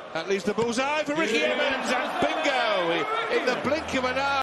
That leaves the bullseye for Ricky Evans, and bingo! In the blink of an eye.